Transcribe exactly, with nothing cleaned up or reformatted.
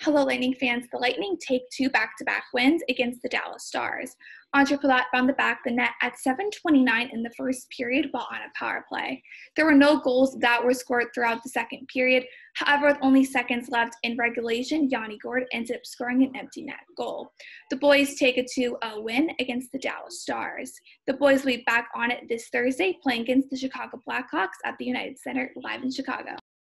Hello, Lightning fans. The Lightning take two back-to-back wins against the Dallas Stars. Andre Palat found the back of the net at seven twenty-nine in the first period while on a power play. There were no goals that were scored throughout the second period. However, with only seconds left in regulation, Yanni Gourde ended up scoring an empty net goal. The boys take a two oh win against the Dallas Stars. The boys will be back on it this Thursday, playing against the Chicago Blackhawks at the United Center live in Chicago.